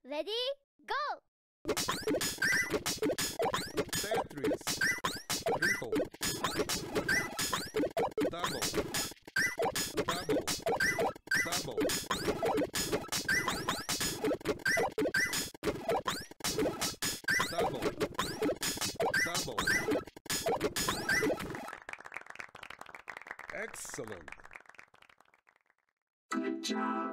Ready? Go! Tetris. Triple. Double. Double. Double. Double. Double. Excellent. Good job.